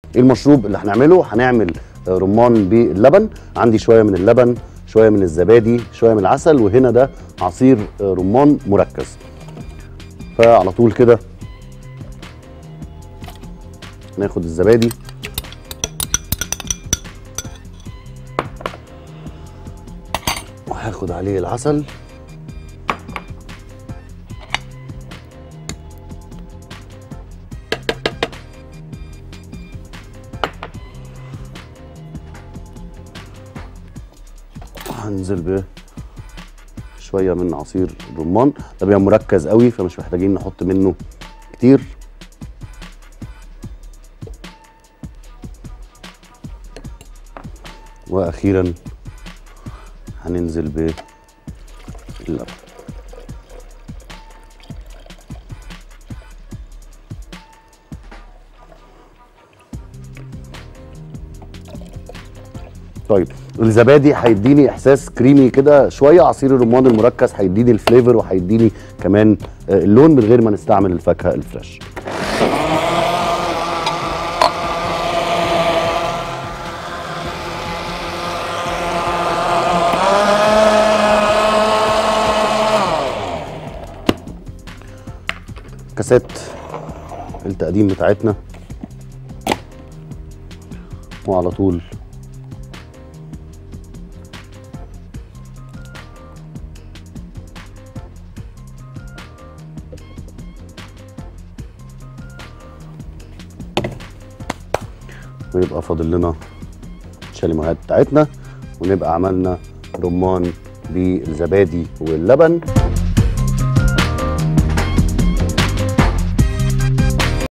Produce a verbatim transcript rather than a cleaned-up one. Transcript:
ايه المشروب اللي هنعمله؟ هنعمل رمان باللبن. عندي شويه من اللبن، شويه من الزبادي، شويه من العسل، وهنا ده عصير رمان مركز. فعلى طول كده ناخد الزبادي وهاخد عليه العسل هنزل بشويه من عصير الرمان. ده بيبقى مركز قوي فمش محتاجين نحط منه كتير. واخيرا هننزل باللبن. طيب الزبادي هيديني احساس كريمي كده شويه، عصير الرمان المركز هيديني الفليفر وهيديني كمان اللون من غير ما نستعمل الفاكهه الفريش. كاسات التقديم بتاعتنا وعلى طول ويبقى فاضل لنا الشاليموهات بتاعتنا ونبقى عملنا رمان بالزبادي واللبن.